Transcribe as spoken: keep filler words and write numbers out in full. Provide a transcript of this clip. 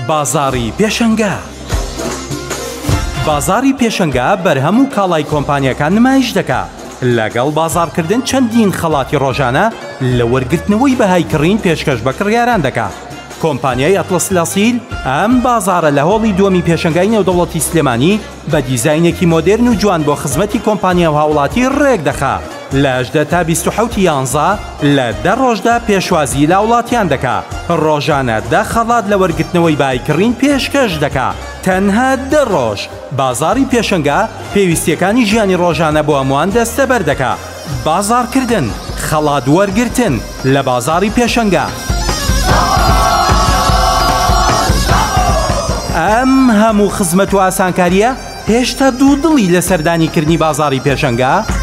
بازاڕی پێشانگا. بازاڕی پێشانگا بەرهەم و کاڵای کۆمپانیەکان نمایش دەکات. لەگەڵ بازاڕکردن چەندین خەڵاتی ڕۆژانە لە وەرگرتنەوەی بەهایکڕین پێشکەش بە کڕیاران دەکات. کۆمپانیای ئەتڵەس لاسیل ئەم بازاڕە لە هۆڵی دووەمی پێشانگای نێودەوڵەتی سلێمانی بە دیزاینێکی مۆدێرن و جوان بۆ خزمەتی کۆمپانیا و هاوڵاتی ڕێک دەخات. لە هەژدە تا بیست و حەوت یانزە لە دە ڕۆژدا پێشوازی لە وڵاتیان دەکات. ڕۆژانە دە خەڵات لە وەرگرتنەوەی بەهایکڕین پێشکەش دەکات. تەنها دە ڕۆژ بازاڕی پێشانگا پێویستیەکانی ژیانی ڕۆژانە بۆ هەمووان دەستەبەر دەکات. بازاڕکردن، خەڵات وەرگرتن لە بازاڕی پێشانگا. ئەم هەموو خزمەت و ئاسانکاریە هێشتا دوو دڵی لە سەردانیکردنی بازاڕی پێشانگا